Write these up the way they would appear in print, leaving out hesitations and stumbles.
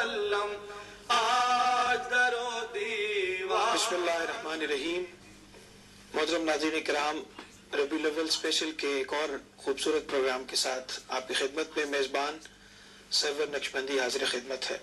وسلم آج در و دیوار. بسم اللہ الرحمن الرحیم. محترم ناظرین کرام، ربیع الاول اسپیشل کے ایک اور خوبصورت پروگرام کے ساتھ آپ کی خدمت میں میزبان سرور نقشبندی حاضر خدمت ہے.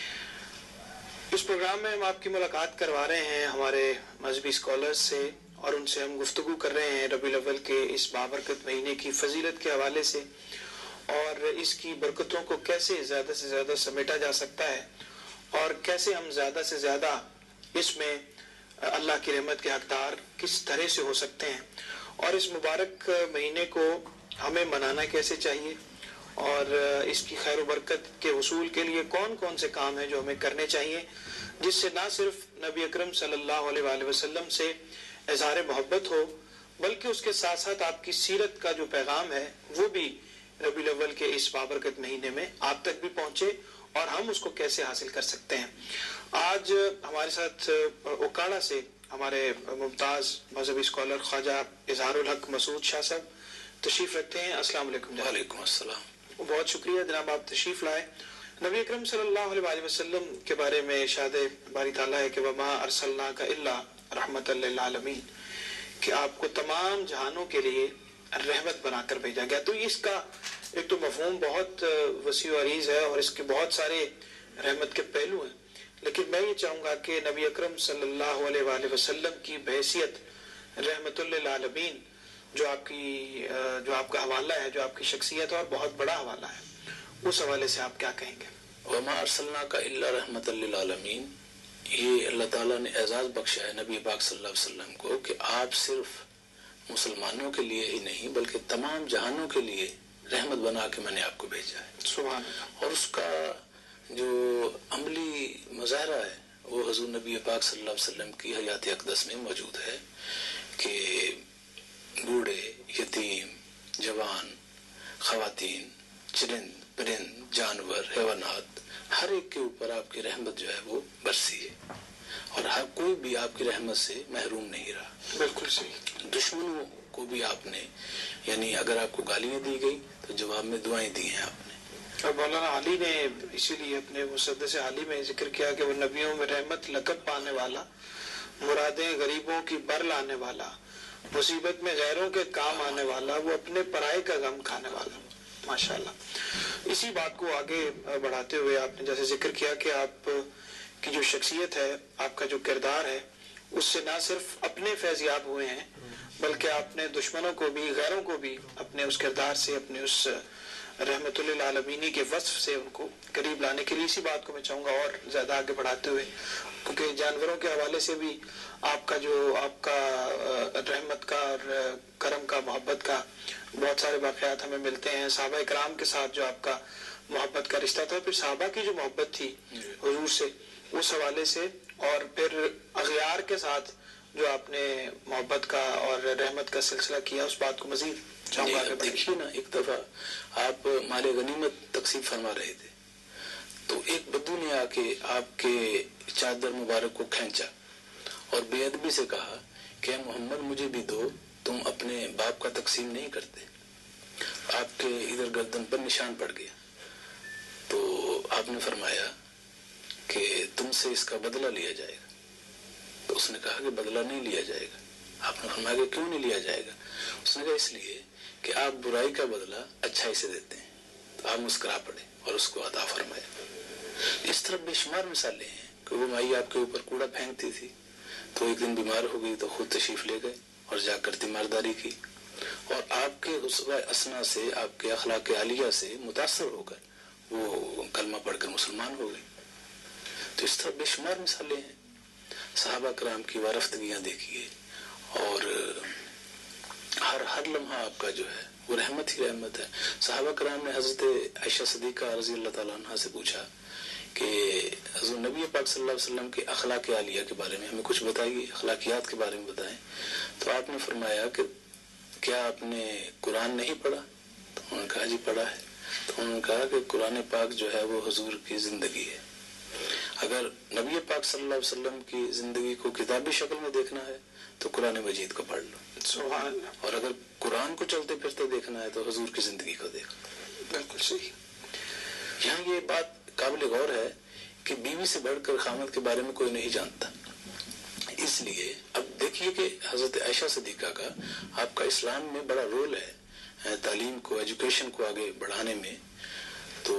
اس پروگرام میں ہم آپ کی ملاقات کروا رہے ہیں ہمارے مذہبی اسکالرز سے، اور ان سے ہم گفتگو کر رہے ہیں ربیع الاول کے اس بابرکت مہینے کی فضیلت کے حوالے سے، اور اس کی برکتوں کو کیسے زیادہ سے زیادہ سمیٹا جا سکتا ہے، اور کیسے ہم زیادہ سے زیادہ اس میں اللہ کی رحمت کے حقدار کس طرح سے ہو سکتے ہیں، اور اس مبارک مہینے کو ہمیں منانا کیسے چاہیے، اور اس کی خیر و برکت کے حصول کے لیے کون کون سے کام ہیں جو ہمیں کرنے چاہیے، جس سے نہ صرف نبی اکرم صلی اللہ علیہ وآلہ وسلم سے اظہار محبت ہو، بلکہ اس کے ساتھ ساتھ آپ کی سیرت کا جو پیغام ہے وہ بھی ربیع الاول کے اس بابرکت مہینے میں آپ تک بھی پہنچے، اور ہم اس کو کیسے حاصل کر سکتے ہیں. آج ہمارے ساتھ اوکاڑا سے ہمارے ممتاز مذہبی اسکالر خواجہ اظہار الحق مسعود شاہ صاحب تشریف رکھتے ہیں. السلام علیکم. وعلیکم السلام. بہت شکریہ جناب، آپ تشریف لائے. نبی اکرم صلی اللہ علیہ وسلم کے بارے میں ارشاد باری تعالیٰ ہے کہ وَمَا أَرْسَلْنَاكَ إِلَّا رَحْمَةً لِّلْعَالَمِينَ، کہ آپ کو تمام جہانوں کے لیے رحمت بنا کر بھیجا گیا. تو اس کا ایک تو مفہوم بہت وسیع و عریض ہے، اور اس کے بہت سارے رحمت کے پہلو ہیں، لیکن میں یہ چاہوں گا کہ نبی اکرم صلی اللہ علیہ وآلہ وسلم کی بحیثیت رحمت للعالمین جو آپ کا حوالہ ہے، جو آپ کی شخصیت ہے اور بہت بڑا حوالہ ہے، اس حوالے سے آپ کیا کہیں گے؟ وما ارسلناک الا رحمۃ للعالمین، یہ اللہ تعالیٰ نے اعزاز بخشا ہے نبی پاک صلی اللہ علیہ وسلم کو کہ آپ صرف مسلمانوں کے لیے ہی نہیں بلکہ تمام جہانوں کے لیے رحمت بنا کے میں نے آپ کو بھیجا ہے. سبحان اللہ. اور اس کا جو عملی مظاہرہ ہے وہ حضور نبی پاک صلی اللہ علیہ وسلم کی حیات اقدس میں موجود ہے کہ بوڑھے، یتیم، جوان، خواتین، چرند پرند، جانور، حیوانات، ہر ایک کے اوپر آپ کی رحمت جو ہے وہ برسی ہے، اور ہر کوئی بھی آپ کی رحمت سے محروم نہیں رہا. بالکل صحیح. دشمنوں کو بھی آپ نے، یعنی اگر آپ کو گالیاں دی گئی تو جواب میں دعائیں دی ہیں آپ نے. اور مولانا علی نے اسی لیے اپنے مسدس علی میں ذکر کیا کہ وہ نبیوں میں رحمت لقب پانے والا، مرادیں غریبوں کی بر لانے والا، مصیبت میں غیروں کے کام آنے والا، وہ اپنے پرائے کا غم کھانے والا. ماشاءاللہ. اسی بات کو آگے بڑھاتے ہوئے آپ نے جیسے ذکر کیا کہ آپ کی جو شخصیت ہے، آپ کا جو کردار ہے، اس سے نہ صرف اپنے فیضیاب ہوئے ہیں بلکہ آپ نے دشمنوں کو بھی، غیروں کو بھی اپنے اس کردار سے، اپنے اس رحمت للعالمینی کے وصف سے ان کو قریب لانے کے لیے اسی بات کو میں چاہوں گا اور زیادہ آگے بڑھاتے ہوئے، کیونکہ جانوروں کے حوالے سے بھی آپ کا رحمت کا اور کرم کا، محبت کا بہت سارے واقعات ہمیں ملتے ہیں. صحابہ اکرام کے ساتھ جو آپ کا محبت کا رشتہ تھا، پھر صحابہ کی جو محبت تھی حضور سے، اس حوالے سے، اور پھر اغیار کے ساتھ جو آپ نے محبت کا اور رحمت کا سلسلہ کیا، اس بات کو مزید چاہوں گا. دیکھیے نا، ایک دفعہ آپ مال غنیمت تقسیم فرما رہے تھے تو ایک بدو نے آ کے آپ کے چادر مبارک کو کھینچا اور بے ادبی سے کہا کہ محمد مجھے بھی دو، تم اپنے باپ کا تقسیم نہیں کرتے. آپ کے ادھر گردن پر نشان پڑ گیا تو آپ نے فرمایا کہ تم سے اس کا بدلہ لیا جائے گا. تو اس نے کہا کہ بدلہ نہیں لیا جائے گا. آپ نے فرمایا کہ کیوں نہیں لیا جائے گا؟ اس نے کہا اس لیے کہ آپ برائی کا بدلہ اچھائی سے دیتے ہیں. تو آپ مسکرا پڑے اور اس کو عطا فرمایا. اس طرح بے شمار مثالیں ہیں کہ وہ مائی آپ کے اوپر کوڑا پھینکتی تھی تو ایک دن بیمار ہو گئی تو خود تشریف لے گئے اور جا کر تیمارداری کی، اور آپ کے اسوہ اسنا سے، آپ کے اخلاق عالیہ سے متاثر ہو کر وہ کلمہ پڑھ کر مسلمان ہو گئے. تو اس طرح بے شمار مثالیں ہیں. صحابہ کرام کی وارفتگیاں دیکھیے، اور ہر لمحہ آپ کا جو ہے وہ رحمت ہی رحمت ہے. صحابہ کرام نے حضرت عائشہ صدیقہ رضی اللہ تعالیٰ عنہ سے پوچھا کہ حضور نبی پاک صلی اللہ علیہ وسلم کے اخلاق عالیہ کے بارے میں ہمیں کچھ بتائیے، اخلاقیات کے بارے میں بتائیں. تو آپ نے فرمایا کہ کیا آپ نے قرآن نہیں پڑھا؟ تو انہوں نے کہا جی پڑھا ہے. تو انہوں نے کہا کہ قرآن پاک جو ہے وہ حضور کی زندگی ہے. اگر نبی پاک صلی اللہ علیہ وسلم کی زندگی کو کتابی شکل میں دیکھنا ہے تو قرآن مجید کو پڑھ لو، اور اگر قرآن کو چلتے پھرتے دیکھنا ہے تو حضور کی زندگی کو دیکھ لو. بالکل صحیح. یہاں یہ بات قابل غور ہے کہ بیوی سے بڑھ کر خامد کے بارے میں کوئی نہیں جانتا. اس لیے اب دیکھیے کہ حضرت عائشہ صدیقہ کا آپ کا اسلام میں بڑا رول ہے تعلیم کو، ایجوکیشن کو آگے بڑھانے میں. تو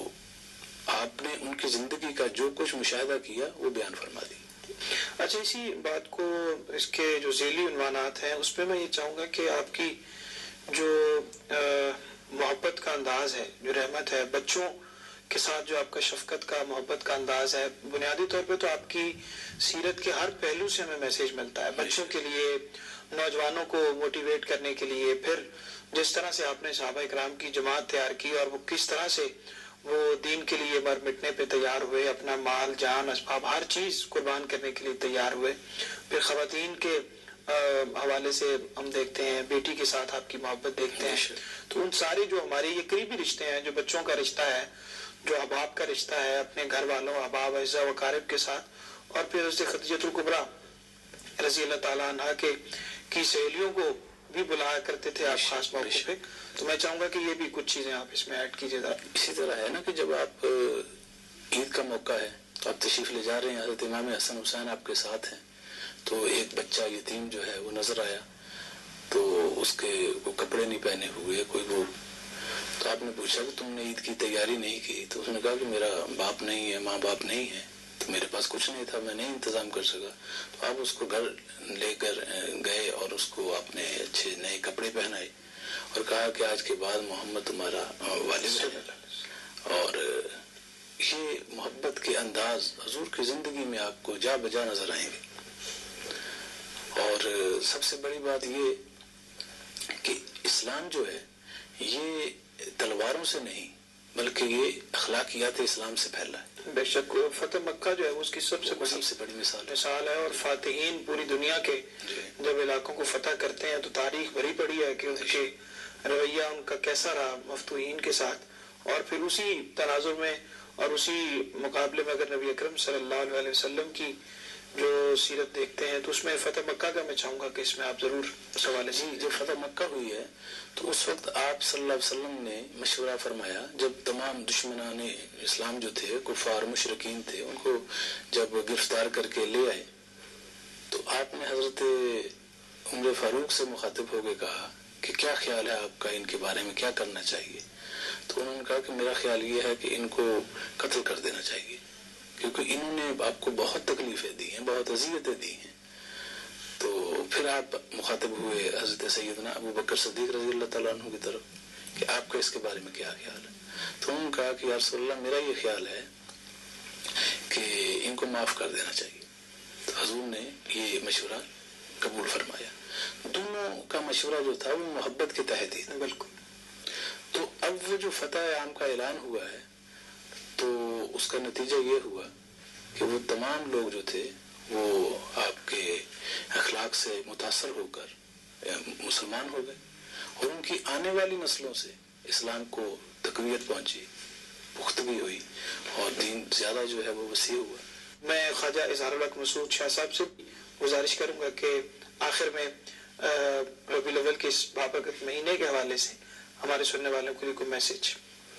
آپ نے ان کی زندگی کا جو کچھ مشاہدہ کیا وہ بیان فرما دی. اچھا، اسی بات کو اس کے جو ذیلی عنوانات ہیں اس پہ میں یہ چاہوں گا کہ آپ کی جو محبت کا انداز ہے، جو رحمت ہے، بچوں کے ساتھ جو آپ کا شفقت کا، محبت کا انداز ہے، بنیادی طور پہ تو آپ کی سیرت کے ہر پہلو سے ہمیں میسیج ملتا ہے بچوں کے لیے، نوجوانوں کو موٹیویٹ کرنے کے لیے. پھر جس طرح سے آپ نے صحابہ کرام کی جماعت تیار کی اور وہ کس طرح سے وہ دین کے لیے مر مٹنے پہ تیار ہوئے، اپنا مال جان اسباب ہر چیز قربان کرنے کے لیے تیار ہوئے. پھر خواتین کے حوالے سے ہم دیکھتے ہیں، بیٹی کے ساتھ آپ کی محبت دیکھتے ہیں. تو ان سارے جو ہمارے یہ قریبی رشتے ہیں، جو بچوں کا رشتہ ہے، جو احباب کا رشتہ ہے اپنے گھر والوں، احباب، اعزاء و اقارب کے ساتھ، اور پھر حضرت خدیجہ الکبریٰ رضی اللہ تعالیٰ عنہ کی سہیلیوں کو بھی بلایا کرتے تھے آپ خاص موقع پہ. تو میں چاہوں گا کہ یہ بھی کچھ چیزیں آپ اس میں ایڈ کیجیے. اسی طرح ہے نا کہ جب آپ عید کا موقع ہے تو آپ تشریف لے جا رہے ہیں، حضرت امام حسن حسین آپ کے ساتھ ہیں، تو ایک بچہ یتیم جو ہے وہ نظر آیا، تو اس کے وہ کپڑے نہیں پہنے ہوئے کوئی وہ، تو آپ نے پوچھا کہ تم نے عید کی تیاری نہیں کی؟ تو اس نے کہا کہ میرا باپ نہیں ہے، ماں باپ نہیں ہے، تو میرے پاس کچھ نہیں تھا، میں نہیں انتظام کر سکا. تو آپ اس کو گھر لے کر گئے اور اس کو آپ نے اچھے نئے کپڑے پہنائے اور کہا کہ آج کے بعد محمد تمہارا والد ہے. اور یہ محبت کے انداز حضور کی زندگی میں آپ کو جا بجا نظر آئیں گے. اور سب سے بڑی بات یہ کہ اسلام جو ہے یہ تلواروں سے نہیں بلکہ یہ اخلاقیات اسلام سے پھیلا ہے. بے شک فتح مکہ جو ہے اس کی سب سے بڑی مثال ہے. اور فاتحین پوری دنیا کے جب علاقوں کو فتح کرتے ہیں تو تاریخ بھری پڑی ہے کہ ان کے رویہ ان کا کیسا رہا مفتوحین کے ساتھ. اور پھر اسی تناظر میں اور اسی مقابلے میں اگر نبی اکرم صلی اللہ علیہ وسلم کی جو سیرت دیکھتے ہیں تو اس میں فتح مکہ کا میں چاہوں گا کہ اس میں آپ ضرور سوال. جی، جب فتح مکہ ہوئی ہے تو اس وقت آپ صلی اللہ علیہ وسلم نے مشورہ فرمایا، جب تمام دشمنان اسلام جو تھے، کفار مشرکین تھے، ان کو جب گرفتار کر کے لے آئے تو آپ نے حضرت عمر فاروق سے مخاطب ہو کے کہا کہ کیا خیال ہے آپ کا ان کے بارے میں، کیا کرنا چاہیے؟ تو انہوں نے کہا کہ میرا خیال یہ ہے کہ ان کو قتل کر دینا چاہیے، کیونکہ انہوں نے آپ کو بہت تکلیفیں دی ہیں، بہت اذیتیں دی ہیں. تو پھر آپ مخاطب ہوئے حضرت سیدنا ابو بکر صدیق رضی اللہ تعالیٰ عنہ کی طرف کہ آپ کا اس کے بارے میں کیا خیال ہے؟ تو انہوں نے کہا کہ یا رسول اللہ میرا یہ خیال ہے کہ ان کو معاف کر دینا چاہیے. تو حضور نے یہ مشورہ قبول فرمایا. دونوں کا مشورہ جو تھا وہ محبت کے تحت ہی تھا. بالکل. تو اب وہ جو فتح عام کا اعلان ہوا ہے تو اس کا نتیجہ یہ ہوا کہ وہ تمام لوگ جو تھے وہ آپ کے اخلاق سے متاثر ہو کر مسلمان ہو گئے اور ان کی آنے والی نسلوں سے اسلام کو تقویت پہنچی، پختگی ہوئی اور دین زیادہ جو ہے وہ وسیع ہوا. میں خواجہ اظہار الحق مسعود شاہ صاحب سے گزارش کروں گا کہ آخر میں ربیع الاول کے اس بابرکت مہینے کے حوالے سے ہمارے سننے والوں کے لیے کوئی میسج.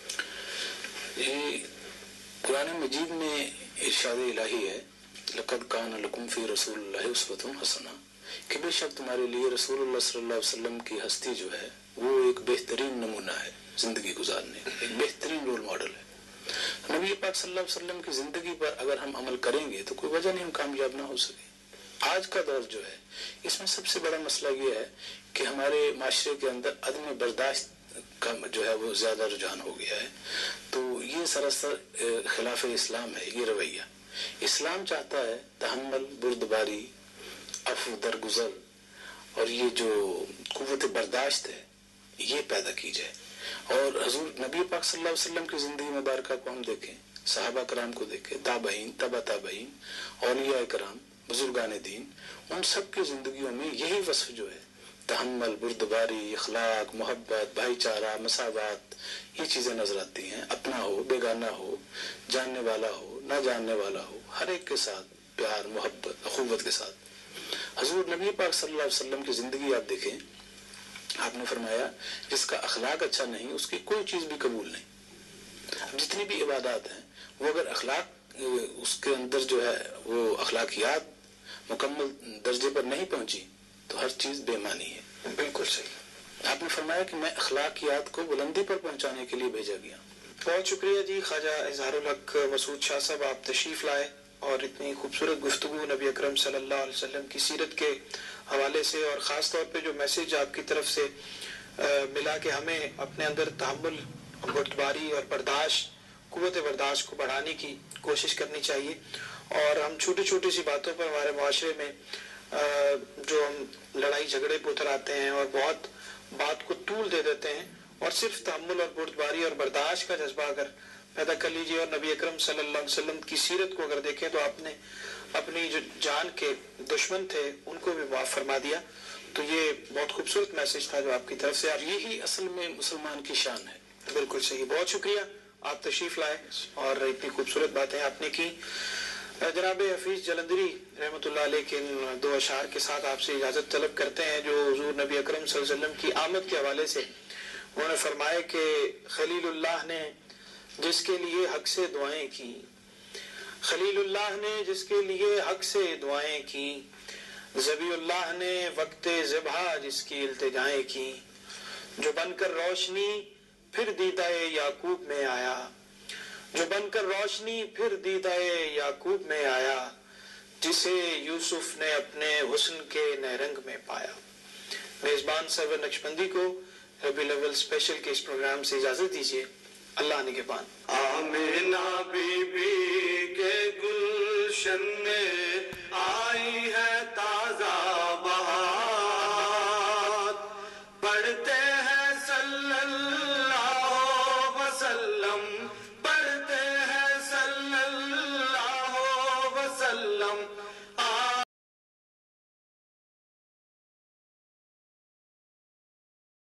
یہ قرآن مجید میں ارشاد الہی ہے، لقد کان لکم فی رسول اللہ اسوۃ حسنہ، کہ بے شک تمہارے لیے رسول اللہ صلی اللہ علیہ وسلم کی ہستی جو ہے وہ ایک بہترین نمونہ ہے زندگی گزارنے، ایک بہترین رول ماڈل ہے. نبی پاک صلی اللہ علیہ وسلم کی زندگی پر اگر ہم عمل کریں گے تو کوئی وجہ نہیں ہم کامیاب نہ ہو سکے. آج کا دور جو ہے اس میں سب سے بڑا مسئلہ یہ ہے کہ ہمارے معاشرے کے اندر عدم برداشت کا جو ہے وہ زیادہ رجحان ہو گیا ہے. تو یہ سراسر خلاف اسلام ہے یہ رویہ. اسلام چاہتا ہے تحمل، بردباری، عفو، درگزر اور یہ جو قوت برداشت ہے یہ پیدا کی جائے. اور حضور نبی پاک صلی اللہ علیہ وسلم کی زندگی مبارکہ کو ہم دیکھیں، صحابہ کرام کو دیکھیں، تابعین، تبع تابعین، اولیاء کرام، بزرگان دین، ان سب کی زندگیوں میں یہی وصف جو ہے تحمل، بردباری، اخلاق، محبت، بھائی چارہ، مساوات، یہ چیزیں نظر آتی ہیں. اپنا ہو، بیگانہ ہو، جاننے والا ہو، نہ جاننے والا ہو، ہر ایک کے ساتھ پیار، محبت، اخوت کے ساتھ. حضور نبی پاک صلی اللہ علیہ وسلم کی زندگی آپ دیکھیں، آپ نے فرمایا جس کا اخلاق اچھا نہیں اس کی کوئی چیز بھی قبول نہیں. جتنی بھی عبادات ہیں وہ اگر اخلاق اس کے اندر جو ہے وہ اخلاقیات مکمل درجے پر نہیں پہنچی تو ہر چیز بے معنی ہے. بالکل صحیح. آپ نے فرمایا کہ میں اخلاقیات کو بلندی پر پہنچانے کے لیے بھیجا گیا. بہت شکریہ جی خواجہ اظہار الحق مسعود شاہ صاحب، آپ تشریف لائے اور اتنی خوبصورت گفتگو نبی اکرم صلی اللہ علیہ وسلم کی سیرت کے حوالے سے، اور خاص طور پہ جو میسج آپ کی طرف سے ملا کہ ہمیں اپنے اندر تحمل، بردباری اور برداشت، قوت برداشت کو بڑھانے کی کوشش کرنی چاہیے. اور ہم چھوٹی چھوٹی سی باتوں پر ہمارے معاشرے میں جو ہم لڑائی جھگڑے پہ اتر آتے ہیں اور بہت بات کو طول دے دیتے ہیں، اور صرف تحمل اور بردباری اور برداشت کا جذبہ اگر پیدا کر لیجیے اور نبی اکرم صلی اللہ علیہ وسلم کی سیرت کو اگر دیکھیں تو آپ نے اپنی جو جان کے دشمن تھے ان کو بھی معاف فرما دیا. تو یہ بہت خوبصورت میسج تھا جو آپ کی طرف سے. یہی اصل میں مسلمان کی شان ہے. بالکل صحیح. بہت شکریہ آپ تشریف لائے اور اتنی خوبصورت باتیں آپ نے کی. جناب حفیظ جلندری رحمۃ اللہ علیہ کے ان دو اشعار کے ساتھ آپ سے اجازت طلب کرتے ہیں جو حضور نبی اکرم صلی اللہ علیہ وسلم کی آمد کے حوالے سے انہوں نے فرمایا کہ خلیل اللہ نے جس کے لیے حق سے دعائیں کی، خلیل اللہ نے جس کے لیے حق سے دعائیں کی، ذبیح اللہ نے وقت ذبح جس کی التجائیں کی، جو بن کر روشنی پھر دیدہ یعقوب میں آیا، جو بن کر روشنی پھر دیدہ یعقوب میں آیا، جسے یوسف نے اپنے حسن کے نیرنگ میں پایا. میزبان سرور نقشبندی کو ربیع الاول اسپیشل کے اس پروگرام سے اجازت دیجیے. اللہ نگہبان. آمینہ بی بی کے گلشن میں آئی ہے تازہ بہار، پڑھتے ہیں صلی اللہ وسلم، پڑھتے ہیں صلی اللہ وسلم،